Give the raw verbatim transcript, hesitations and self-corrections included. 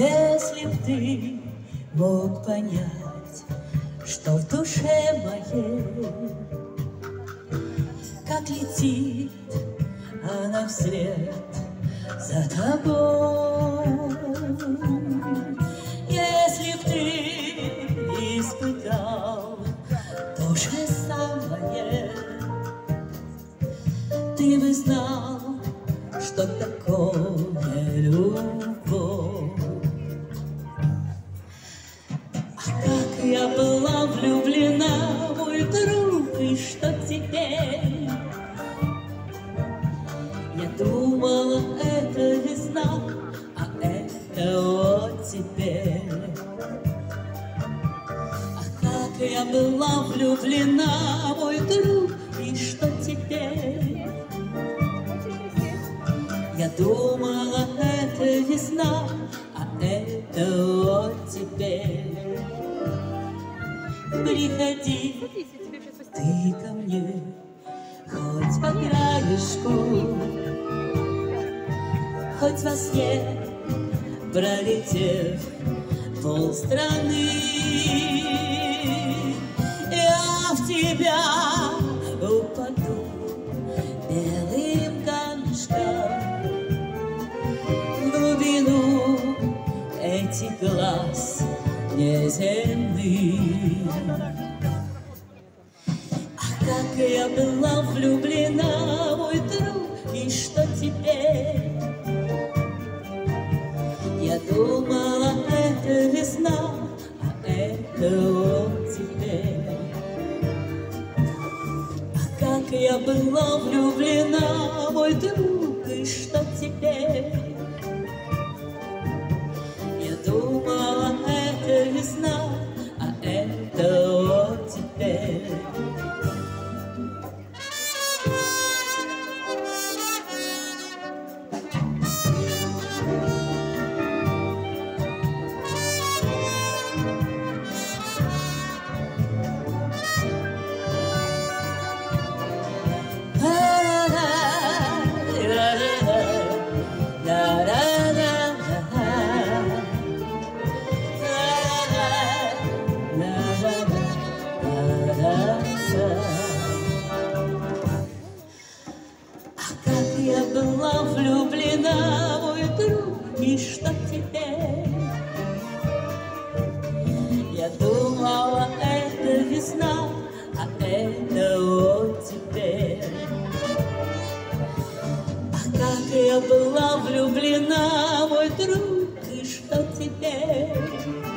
Если б ты мог понять, что в душе моей, как летит она вслед за тобой. Если б ты испытал то же самое, ты бы знал, что такое любовь. А как я была влюблена, мой друг, и что теперь? Я думала, это весна, а это вот теперь. А как я была влюблена, мой друг, и что теперь? Я думала, это весна, а это вот теперь. Приходи ты ко мне, хоть по краешку, хоть во сне, пролетев полстраны, я в тебя упаду белым камешком в глубину этих глаз неземных. А как я была влюблена, мой друг, и что теперь? Я думала, это весна, а это вот теперь. А как я была влюблена, мой друг, и что теперь? Я думала, это весна, а это вот теперь. Я была влюблена, мой друг, и что теперь? Я думала, это весна, а это вот теперь. А как я была влюблена, мой друг, и что теперь?